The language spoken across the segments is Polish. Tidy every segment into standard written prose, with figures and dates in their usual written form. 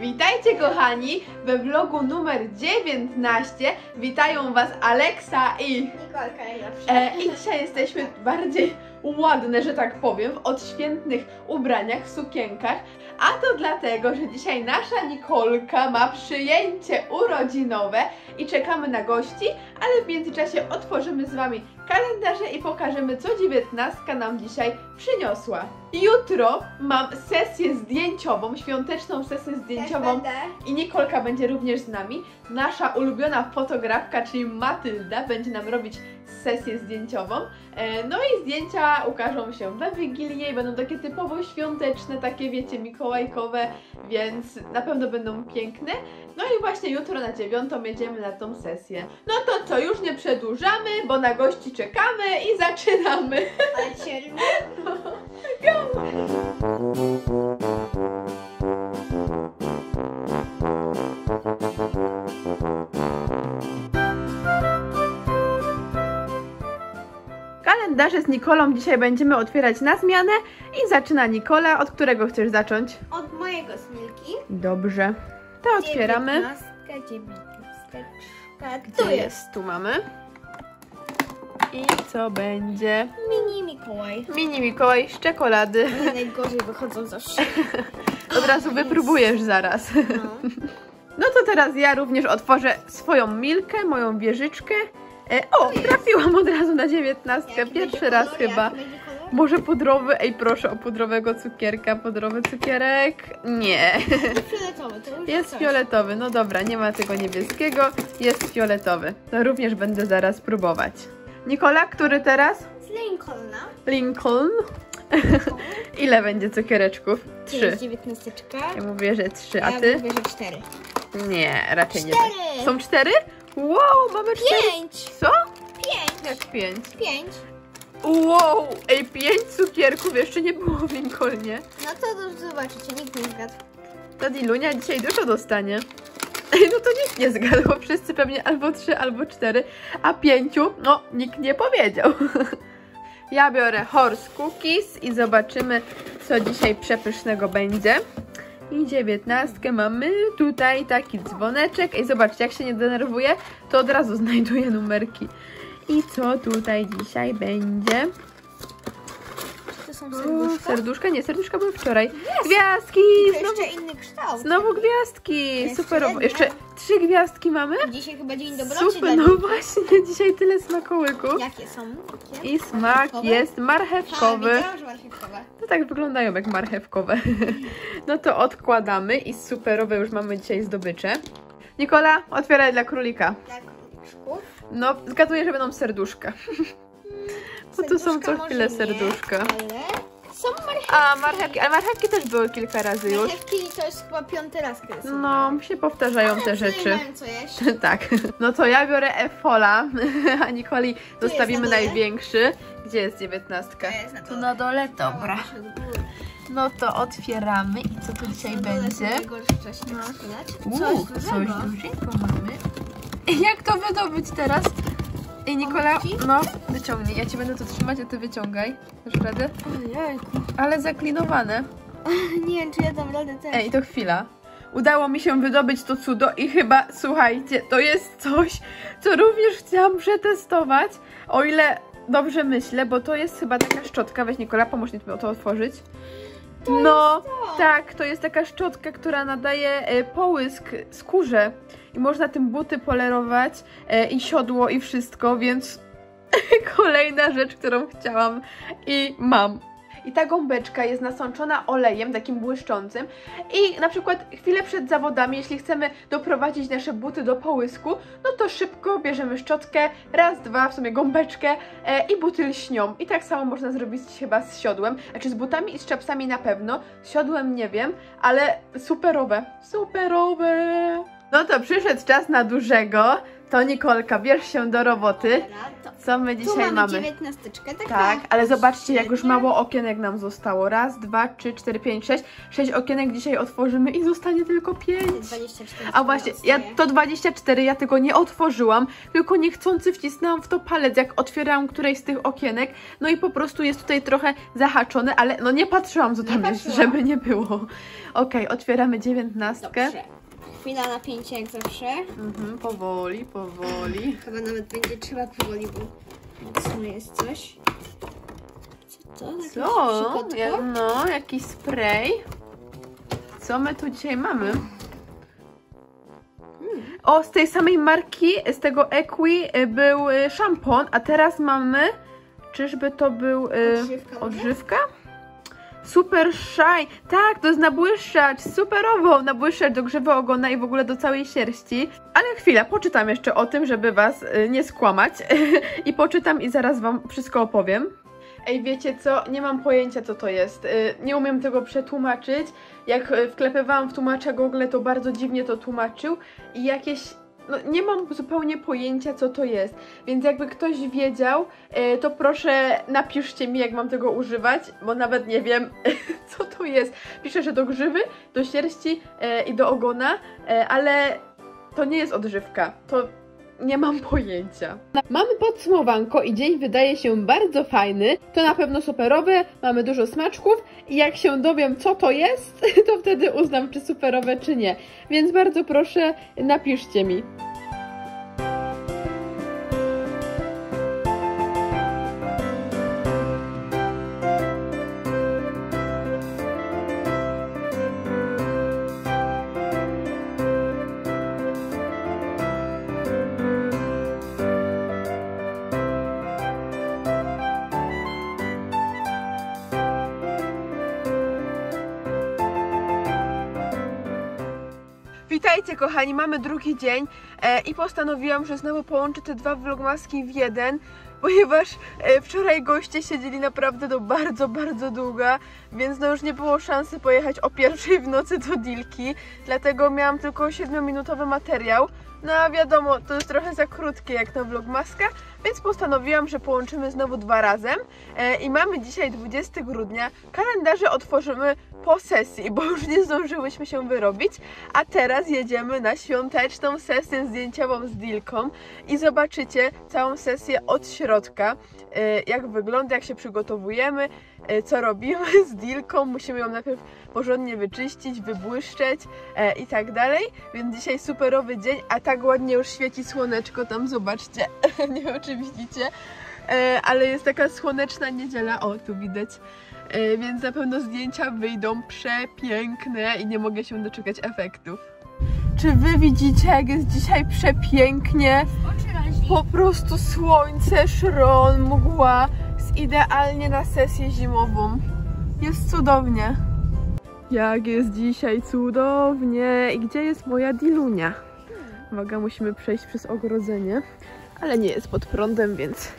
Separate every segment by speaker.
Speaker 1: Witajcie kochani we vlogu numer 19. Witają Was Aleksa i
Speaker 2: Nikolka najlepsza.
Speaker 1: I dzisiaj jesteśmy bardziej ładne, że tak powiem, w odświętnych ubraniach, w sukienkach. A to dlatego, że dzisiaj nasza Nikolka ma przyjęcie urodzinowe i czekamy na gości, ale w międzyczasie otworzymy z Wami kalendarze i pokażemy, co 19 nam dzisiaj przyniosła. Jutro mam sesję zdjęciową, świąteczną sesję zdjęciową i Nikolka będzie również z nami. Nasza ulubiona fotografka, czyli Matylda, będzie nam robić sesję zdjęciową. No i zdjęcia ukażą się we Wigilię i będą takie typowo świąteczne, takie wiecie, mikołajkowe, więc na pewno będą piękne. No i właśnie jutro na 9 jedziemy na tą sesję. No to co, już nie przedłużamy, bo na gości czekamy i zaczynamy.
Speaker 2: Ale dzisiaj
Speaker 1: Kalendarze z Nikolą dzisiaj będziemy otwierać na zmianę i zaczyna Nikola. Od którego chcesz zacząć?
Speaker 2: od mojego smilki.
Speaker 1: Dobrze. To otwieramy.
Speaker 2: 19.
Speaker 1: Tu jest. Tu mamy. I co będzie?
Speaker 2: Mini Mikołaj.
Speaker 1: Mini Mikołaj z czekolady.
Speaker 2: One najgorzej wychodzą zawsze.
Speaker 1: Od razu wypróbujesz zaraz.
Speaker 2: No.
Speaker 1: No to teraz ja również otworzę swoją Milkę, moją wieżyczkę. O, trafiłam od razu na 19.
Speaker 2: Jaki
Speaker 1: Pierwszy
Speaker 2: będzie
Speaker 1: raz
Speaker 2: kolor?
Speaker 1: chyba.
Speaker 2: Jaki będzie kolor?
Speaker 1: Może pudrowy? Ej, proszę o pudrowego cukierka. Pudrowy cukierek? Nie.
Speaker 2: Fioletowy, to już
Speaker 1: Jest
Speaker 2: coś.
Speaker 1: fioletowy. No dobra, nie ma tego niebieskiego. Jest fioletowy. To również będę zaraz próbować. Nikola, który teraz?
Speaker 2: Z Lincolna.
Speaker 1: Lincoln. Ile będzie cukiereczków?
Speaker 2: To
Speaker 1: 3.
Speaker 2: jest 19.
Speaker 1: Ja mówię, że 3, a
Speaker 2: Ja
Speaker 1: ty?
Speaker 2: mówię, że 4.
Speaker 1: Nie, raczej nie.
Speaker 2: 4.
Speaker 1: Są 4? Wow, mamy 4.
Speaker 2: 5.
Speaker 1: Co?
Speaker 2: 5.
Speaker 1: Jak 5?
Speaker 2: 5.
Speaker 1: Wow, ej, 5 cukierków jeszcze nie było w Lincolnie.
Speaker 2: No to zobaczycie, nikt nie zgadł.
Speaker 1: Ta Dilunia dzisiaj dużo dostanie. Ej, no to nikt nie zgadł, bo wszyscy pewnie albo 3, albo 4, a 5, no nikt nie powiedział. Ja biorę Horse Cookies i zobaczymy, co dzisiaj przepysznego będzie. I 19 mamy tutaj taki dzwoneczek. Ej, zobaczcie, jak się nie denerwuję, to od razu znajduję numerki. I co tutaj dzisiaj będzie?
Speaker 2: To są
Speaker 1: O,
Speaker 2: serduszka.
Speaker 1: serduszka? Nie, serduszka były wczoraj. Gwiazdki!
Speaker 2: To
Speaker 1: Znowu,
Speaker 2: jeszcze inny kształt.
Speaker 1: znowu gwiazdki!
Speaker 2: Jeszcze
Speaker 1: Super.
Speaker 2: jedna.
Speaker 1: Jeszcze 3 gwiazdki mamy?
Speaker 2: Dzisiaj chyba dzień dobroci.
Speaker 1: Super, no właśnie, dzisiaj tyle smakołyków.
Speaker 2: Jakie są? Jakie?
Speaker 1: I smak
Speaker 2: Marchewkowe?
Speaker 1: jest marchewkowy.
Speaker 2: Widziałam, że marchewkowe.
Speaker 1: No tak wyglądają jak marchewkowe. No to odkładamy i superowe już mamy dzisiaj zdobycze. Nikola, otwieraj dla królika.
Speaker 2: Dla króliczków.
Speaker 1: No, zgaduję, że będą serduszka. Bo tu są co chwilę serduszka.
Speaker 2: Ale są marchewki.
Speaker 1: A, marchewki, ale marchewki też były kilka razy już.
Speaker 2: Marchewki to jest chyba 5. raz, kiedy są.
Speaker 1: No, się powtarzają te rzeczy.
Speaker 2: Mają co jeść.
Speaker 1: Tak. No to ja biorę F-Fola, a Nikoli zostawimy
Speaker 2: na dole?
Speaker 1: największy. Gdzie jest 19?
Speaker 2: To jest na
Speaker 1: Tu
Speaker 2: dole.
Speaker 1: na dole, dobra. No to otwieramy i co tu dzisiaj będzie? Coś dużego mamy. Jak to wydobyć teraz? Ej, Nikola, no wyciągnij. Ja ci będę to trzymać, a ty wyciągaj. Dasz radę?
Speaker 2: Ojejku.
Speaker 1: Ale zaklinowane.
Speaker 2: Nie wiem, czy ja dam radę też.
Speaker 1: Ej, to chwila. Udało mi się wydobyć to cudo i chyba, słuchajcie, to jest coś, co również chciałam przetestować. O ile dobrze myślę, bo to jest chyba taka szczotka. Weź Nikola, pomóż mi to otworzyć. No, tak, to jest taka szczotka, która nadaje połysk skórze i można tym buty polerować i siodło i wszystko, więc kolejna rzecz, którą chciałam i mam. I ta gąbeczka jest nasączona olejem takim błyszczącym i na przykład chwilę przed zawodami, jeśli chcemy doprowadzić nasze buty do połysku, no to szybko bierzemy szczotkę, raz, dwa, w sumie gąbeczkę i buty lśnią. I tak samo można zrobić chyba z siodłem, znaczy z butami i z czapsami na pewno, z siodłem nie wiem, ale superowe, superowe! No to przyszedł czas na dużego. To Nikolka, bierz się do roboty.
Speaker 2: Dobra,
Speaker 1: Co my
Speaker 2: tu
Speaker 1: dzisiaj
Speaker 2: mamy
Speaker 1: mamy?
Speaker 2: 19,
Speaker 1: Tak, ale zobaczcie, jak już mało okienek nam zostało. Raz, 2, 3, 4, 5, 6. 6 okienek dzisiaj otworzymy i zostanie tylko 5.
Speaker 2: 24.
Speaker 1: A właśnie, ja to 24, ja tego nie otworzyłam, tylko niechcący wcisnęłam w to palec, jak otwierałam któreś z tych okienek. No i po prostu jest tutaj trochę zahaczone, ale no nie patrzyłam, co tam jest, żeby nie było. Okej, otwieramy 19.
Speaker 2: Dobrze. Chwila napięcia jak zawsze.
Speaker 1: Powoli, powoli.
Speaker 2: Chyba nawet będzie trzeba powoli, bo mocno jest coś. Co to?
Speaker 1: Co? No, jakiś spray. Co my tu dzisiaj mamy? O, z tej samej marki, z tego Equi był szampon, a teraz mamy... Czyżby to był odżywka? Super Shine! Tak, to jest nabłyszczacz, superowo! Nabłyszczacz do grzewy ogona i w ogóle do całej sierści. Ale chwila, poczytam jeszcze o tym, żeby was nie skłamać. I poczytam i zaraz wam wszystko opowiem. Ej, wiecie co? Nie mam pojęcia, co to jest. Nie umiem tego przetłumaczyć. Jak wklepywałam w tłumacza Google, to bardzo dziwnie to tłumaczył. I jakieś... No, nie mam zupełnie pojęcia, co to jest, więc jakby ktoś wiedział, to proszę napiszcie mi, jak mam tego używać, bo nawet nie wiem, co to jest. Piszę, że do grzywy, do sierści i do ogona, ale to nie jest odżywka, to nie mam pojęcia. Mamy podsumowanko i dzień wydaje się bardzo fajny, to na pewno superowe, mamy dużo smaczków i jak się dowiem, co to jest, to wtedy uznam, czy superowe, czy nie. Więc bardzo proszę, napiszcie mi. Witajcie kochani, mamy drugi dzień i postanowiłam, że znowu połączę te dwa vlogmaski w jeden, ponieważ wczoraj goście siedzieli naprawdę do bardzo długa, więc no już nie było szansy pojechać o 1:00 w nocy do Dilki, dlatego miałam tylko 7-minutowy materiał. No a wiadomo, to jest trochę za krótkie jak na vlogmaska, więc postanowiłam, że połączymy znowu dwa razem i mamy dzisiaj 20 grudnia, kalendarze otworzymy po sesji, bo już nie zdążyłyśmy się wyrobić, a teraz jedziemy na świąteczną sesję zdjęciową z Dilką i zobaczycie całą sesję od środka, jak wygląda, jak się przygotowujemy, co robimy z Dilką, musimy ją najpierw porządnie wyczyścić, wybłyszczeć i tak dalej, więc dzisiaj superowy dzień, a tak ładnie już świeci słoneczko, tam zobaczcie, nie wiem czy widzicie, ale jest taka słoneczna niedziela, o tu widać, więc na pewno zdjęcia wyjdą przepiękne i nie mogę się doczekać efektów. Czy wy widzicie, jak jest dzisiaj przepięknie? Po prostu słońce, szron, mgła, jest idealnie na sesję zimową. Jest cudownie. Jak jest dzisiaj cudownie. I gdzie jest moja Dilunia? Uwaga, musimy przejść przez ogrodzenie, ale nie jest pod prądem, więc...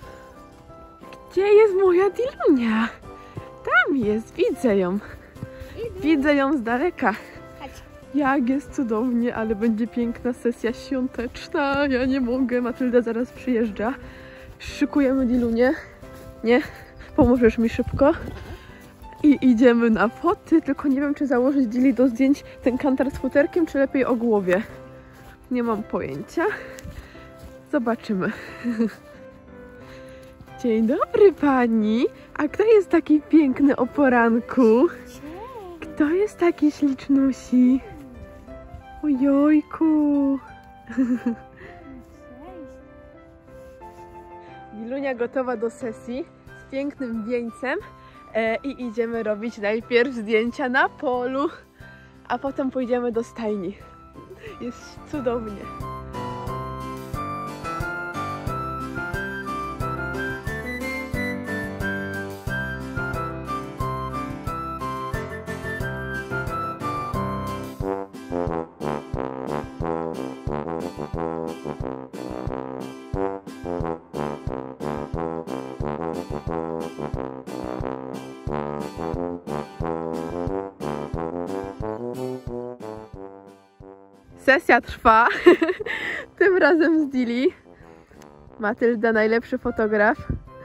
Speaker 1: Gdzie jest moja Dilunia? Tam jest, widzę ją. Widzę ją z daleka. Jak jest cudownie, ale będzie piękna sesja świąteczna. Ja nie mogę, Matylda zaraz przyjeżdża. Szykujemy Dilunię. Nie? Pomożesz mi szybko. I idziemy na foty, tylko nie wiem, czy założyć Dili do zdjęć ten kantar z futerkiem, czy lepiej o głowie. Nie mam pojęcia. Zobaczymy. Dzień dobry pani. A kto jest taki piękny o poranku? Kto jest taki ślicznusi? Ojojku. Dilunia gotowa do sesji z pięknym wieńcem i idziemy robić najpierw zdjęcia na polu, a potem pójdziemy do stajni. Jest cudownie. Sesja trwa. Tym razem z Dili. Matylda, najlepszy fotograf.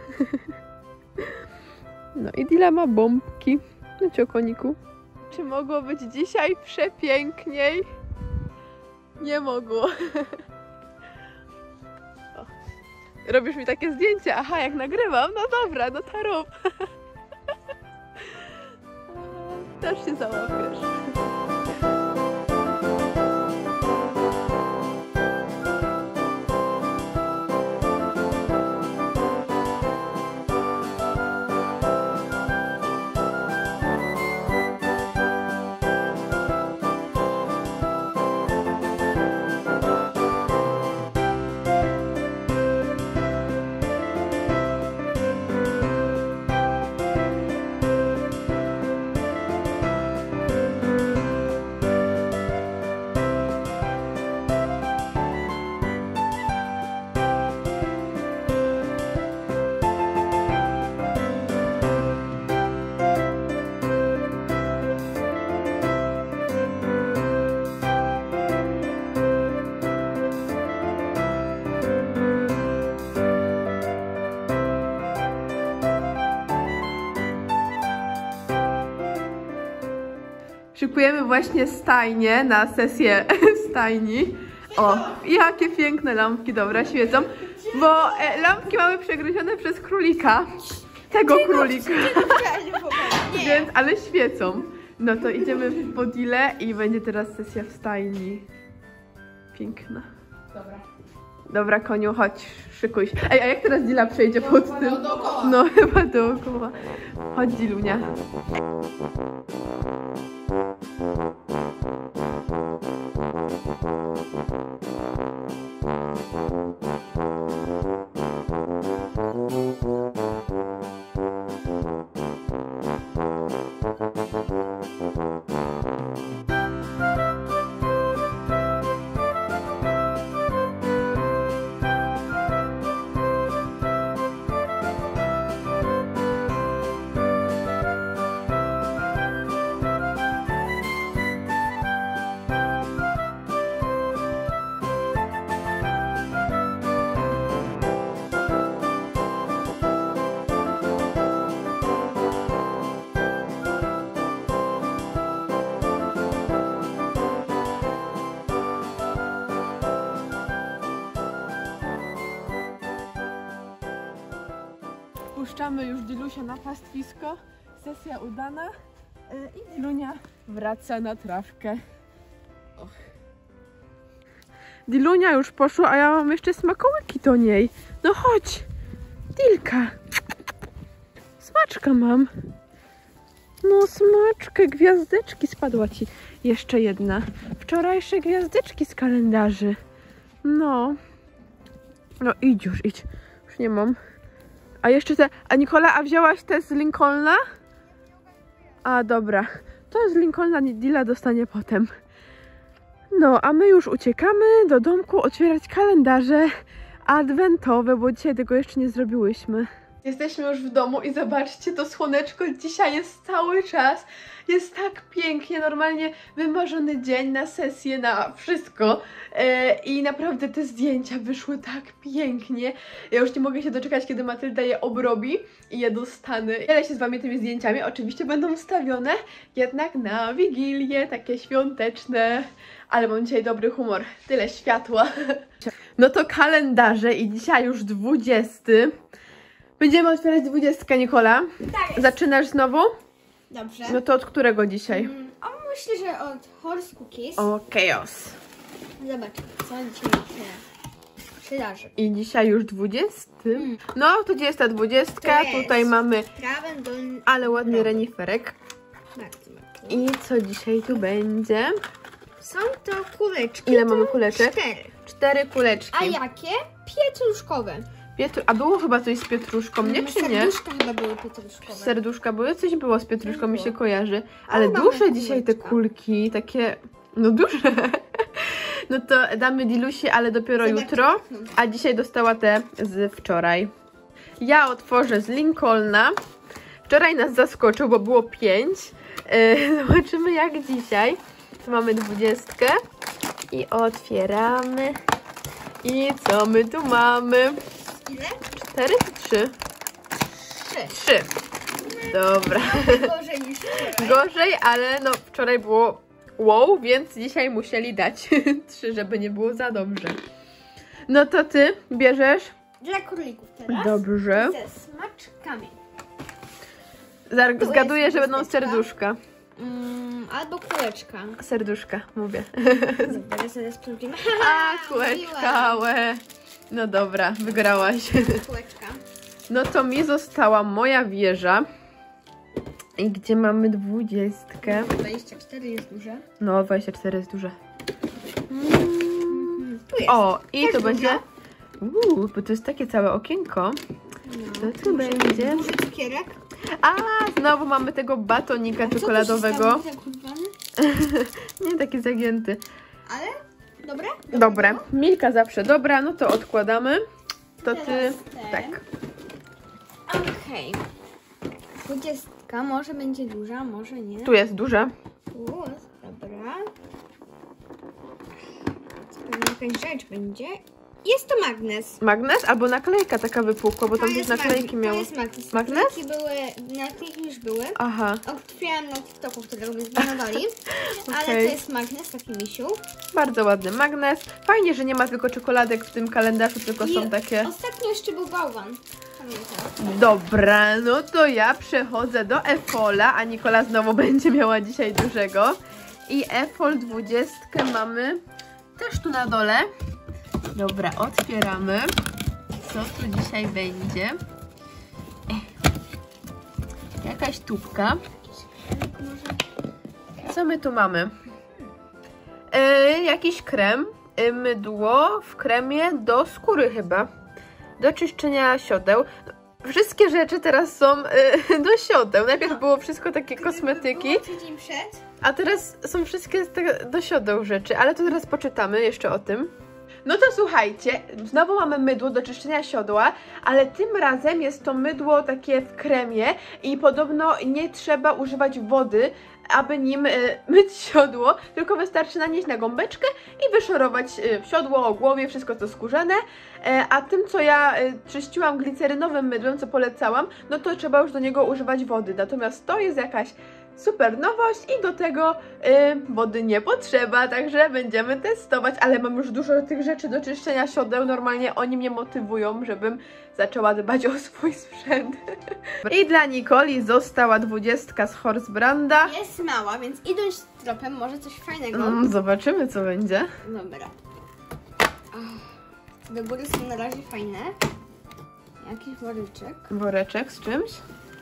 Speaker 1: No i Dila ma bombki na ciokoniku. Czy mogło być dzisiaj przepiękniej? Nie mogło. O. Robisz mi takie zdjęcie? Aha, jak nagrywam? No dobra, no to rób. Też się załapiesz. Szykujemy właśnie stajnię na sesję stajni. O, jakie piękne lampki, dobra, świecą. Bo lampki mamy przegryzione przez królika. Tego królika. Więc, ale świecą. No to idziemy po Dilę i będzie teraz sesja w stajni. Piękna.
Speaker 2: Dobra.
Speaker 1: Dobra, koniu, chodź, szykuj się. Ej, a jak teraz Dila przejdzie pod tym? No, chyba dookoła. Chodź, Dilunia. Puszczamy już Dilusia na pastwisko. Sesja udana. I Dilunia wraca na trawkę. Och. Dilunia już poszła, a ja mam jeszcze smakołyki do niej. No chodź, Dilka. Smaczka mam. No smaczkę, gwiazdeczki, spadła ci jeszcze jedna. Wczorajsze gwiazdeczki z kalendarzy. No. No idź już, idź. Już nie mam. A jeszcze te... A Nikola, a wzięłaś te z Lincolna? A dobra. To z Lincolna Dila dostanie potem. No, a my już uciekamy do domku otwierać kalendarze adwentowe, bo dzisiaj tego jeszcze nie zrobiłyśmy. Jesteśmy już w domu i zobaczcie, to słoneczko dzisiaj jest cały czas. Jest tak pięknie, normalnie wymarzony dzień na sesję, na wszystko. I naprawdę te zdjęcia wyszły tak pięknie. Ja już nie mogę się doczekać, kiedy Matylda je obrobi i je dostanę. Dzielę się z wami tymi zdjęciami. Oczywiście będą wstawione jednak na Wigilię, takie świąteczne. Ale mam dzisiaj dobry humor, tyle światła. No to kalendarze i dzisiaj już 20. Będziemy otwierać 20, Nikola.
Speaker 2: Tak.
Speaker 1: Zaczynasz znowu?
Speaker 2: Dobrze.
Speaker 1: No to od którego dzisiaj?
Speaker 2: Myślę, że od Horse Cookies.
Speaker 1: O, Chaos.
Speaker 2: Zobaczmy, co dzisiaj się przydarzy.
Speaker 1: I dzisiaj już 20. No, to gdzie jest ta 20? Tutaj mamy, ale ładny reniferek. I co dzisiaj tu będzie?
Speaker 2: Są to kuleczki.
Speaker 1: Ile mamy kuleczek?
Speaker 2: 4.
Speaker 1: 4 kuleczki.
Speaker 2: A jakie? Pietruszkowe.
Speaker 1: A było chyba coś z pietruszką, nie? Czy nie?
Speaker 2: Serduszka chyba były pietruszkowe.
Speaker 1: Serduszka były? Coś było z pietruszką, mi się kojarzy. Ale
Speaker 2: mamy
Speaker 1: duże dzisiaj te
Speaker 2: kuleczka.
Speaker 1: kulki, takie... No duże. No to damy Dilusi, ale dopiero jutro. A dzisiaj dostała te z wczoraj. Ja otworzę z Lincolna. Wczoraj nas zaskoczył, bo było 5. Zobaczymy jak dzisiaj. Tu mamy 20. I otwieramy. I co my tu mamy?
Speaker 2: Ile?
Speaker 1: 4 czy 3? 3. Dobra.
Speaker 2: Gorzej niż wczoraj.
Speaker 1: Gorzej, ale no wczoraj było wow, więc dzisiaj musieli dać 3, żeby nie było za dobrze. No to ty bierzesz?
Speaker 2: Dla królików teraz.
Speaker 1: Dobrze.
Speaker 2: Ze smaczkami.
Speaker 1: Zgaduję, że będą
Speaker 2: kosteczka.
Speaker 1: serduszka.
Speaker 2: Albo kółeczka.
Speaker 1: Serduszka, mówię.
Speaker 2: Dobra, zaraz sprawdzimy.
Speaker 1: A, kółeczka, łe. No dobra, wygrałaś.
Speaker 2: Kółeczka.
Speaker 1: No to mi została moja wieża. I gdzie mamy 20?
Speaker 2: 24 jest duże.
Speaker 1: No, 24 jest duże.
Speaker 2: Tu jest.
Speaker 1: O, i
Speaker 2: Też
Speaker 1: to
Speaker 2: duża.
Speaker 1: będzie... bo to jest takie całe okienko.
Speaker 2: No,
Speaker 1: To tu będzie...
Speaker 2: duży cukierek.
Speaker 1: A, znowu mamy tego batonika czekoladowego. Nie, taki zagięty.
Speaker 2: Ale? Dobre?
Speaker 1: Dobre. Milka zawsze dobra, no to odkładamy. To ty...
Speaker 2: Teraz ten.
Speaker 1: Tak.
Speaker 2: Okej. 20 może będzie duża, może nie.
Speaker 1: Tu jest duże.
Speaker 2: Dobra. Pewnie jakaś rzecz będzie. Jest to magnes.
Speaker 1: Magnes albo naklejka taka wypukła, bo tam gdzieś naklejki miało.
Speaker 2: To jest magnes.
Speaker 1: Magnes?
Speaker 2: Naklejki już były.
Speaker 1: Aha,
Speaker 2: Otwierałam na TikToku, którego mnie zbanowali. Ale
Speaker 1: Okej.
Speaker 2: to jest magnes, taki misiu.
Speaker 1: bardzo ładny magnes. Fajnie, że nie ma tylko czekoladek w tym kalendarzu, tylko są takie...
Speaker 2: Ostatnio jeszcze był bałwan. Pamiętam.
Speaker 1: Dobra, no to ja przechodzę do Efola, a Nikola znowu będzie miała dzisiaj dużego. I Efol 20 mamy też tu na dole. Dobra, otwieramy. Co tu dzisiaj będzie? Jakaś tubka. Co my tu mamy? Jakiś krem, mydło w kremie do skóry chyba. Do czyszczenia siodeł. Wszystkie rzeczy teraz są do siodeł. Najpierw było wszystko takie kosmetyki,
Speaker 2: Było tydzień przed.
Speaker 1: a teraz są wszystkie do siodeł rzeczy, ale to teraz poczytamy jeszcze o tym. No to słuchajcie, znowu mamy mydło do czyszczenia siodła, ale tym razem jest to mydło takie w kremie i podobno nie trzeba używać wody, aby nim myć siodło, tylko wystarczy nanieść na gąbeczkę i wyszorować siodło, o głowie, wszystko co skórzane, a tym co ja czyściłam glicerynowym mydłem, co polecałam, no to trzeba już do niego używać wody, natomiast to jest jakaś super nowość i do tego wody nie potrzeba, także będziemy testować, ale mam już dużo tych rzeczy do czyszczenia siodeł, normalnie oni mnie motywują, żebym zaczęła dbać o swój sprzęt. I dla Nikoli została 20 z Horsebranda.
Speaker 2: Jest mała, więc idąc tropem może coś fajnego.
Speaker 1: Zobaczymy co będzie.
Speaker 2: Dobra. Do góry są na razie fajne. Jakiś woreczek.
Speaker 1: Woreczek z czymś.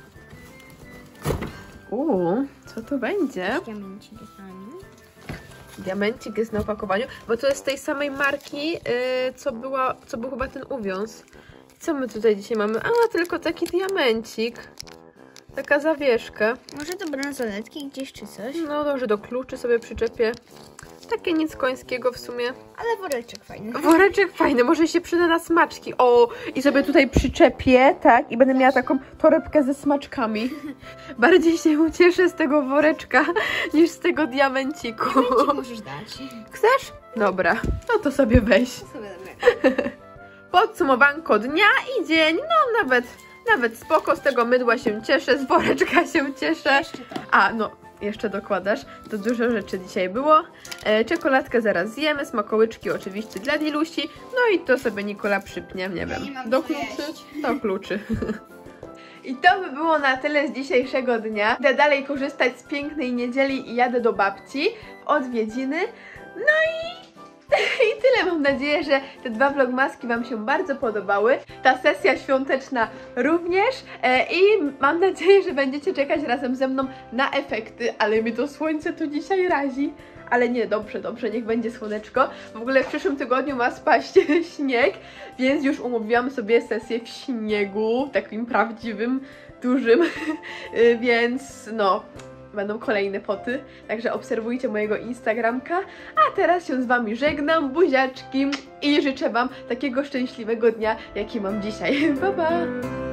Speaker 1: Co to będzie?
Speaker 2: Diamencik jest fajny.
Speaker 1: Diamencik jest na opakowaniu, bo to jest z tej samej marki, co był chyba ten uwiąz. Co my tutaj dzisiaj mamy? A, tylko taki diamencik. Taka zawieszka.
Speaker 2: Może do bransoletki gdzieś czy coś.
Speaker 1: No dobrze, do kluczy sobie przyczepię. Takie nic końskiego w sumie.
Speaker 2: Ale woreczek fajny.
Speaker 1: Woreczek fajny, może się przyda na smaczki. O, i sobie tutaj przyczepię, tak? I będę miała taką torebkę ze smaczkami. Bardziej się ucieszę z tego woreczka niż z tego diamenciku.
Speaker 2: Diamencik możesz dać.
Speaker 1: Chcesz? Dobra, no to sobie weź.
Speaker 2: Sobie dobra.
Speaker 1: Podsumowanko dnia i dzień, no nawet spoko, z tego mydła się cieszę, z woreczka się cieszę.
Speaker 2: Jeszcze to.
Speaker 1: A, no, jeszcze dokładasz, to dużo rzeczy dzisiaj było. Czekoladkę zaraz zjemy, smakołyczki oczywiście dla Dilusi, no i to sobie Nikola przypnie, nie wiem,
Speaker 2: nie mam
Speaker 1: do
Speaker 2: co
Speaker 1: kluczy,
Speaker 2: jeść.
Speaker 1: do kluczy. I to by było na tyle z dzisiejszego dnia. Idę dalej korzystać z pięknej niedzieli i jadę do babci w odwiedziny. No i tyle. Mam nadzieję, że te 2 vlogmaski Wam się bardzo podobały. Ta sesja świąteczna również. I mam nadzieję, że będziecie czekać razem ze mną na efekty. Ale mi to słońce tu dzisiaj razi. Ale nie, dobrze, niech będzie słoneczko. W ogóle w przyszłym tygodniu ma spaść śnieg, więc już umówiłam sobie sesję w śniegu, takim prawdziwym, dużym, więc no, będą kolejne foty, także obserwujcie mojego Instagramka, a teraz się z Wami żegnam, buziaczki i życzę Wam takiego szczęśliwego dnia, jaki mam dzisiaj. Pa, pa!